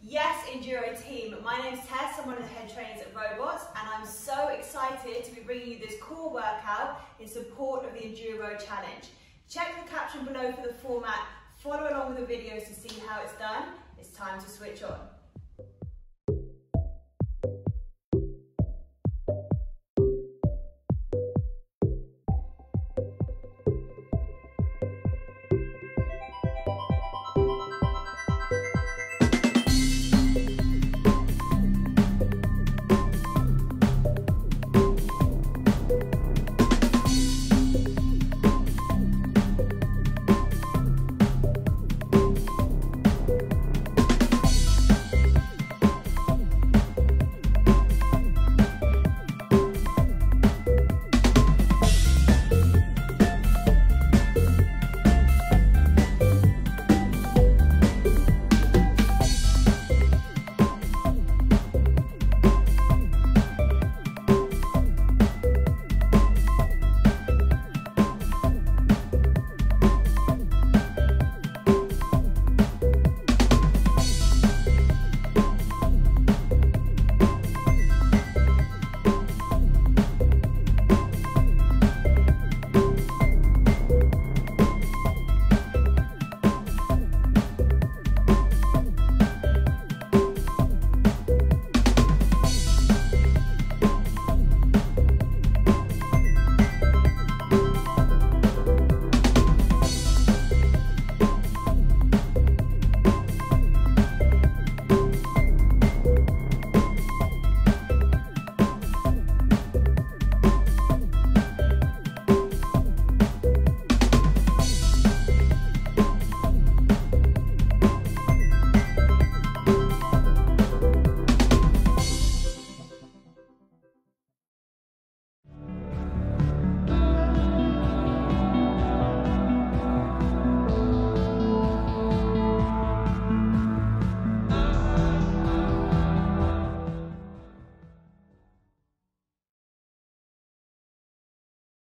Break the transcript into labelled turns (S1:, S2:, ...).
S1: Yes, EnduRow team. My name's Tess, I'm one of the head trainers at ROWBOTS, and I'm so excited to be bringing you this core workout in support of the EnduRow Challenge. Check the caption below for the format, follow along with the videos to see how it's done. It's time to switch on.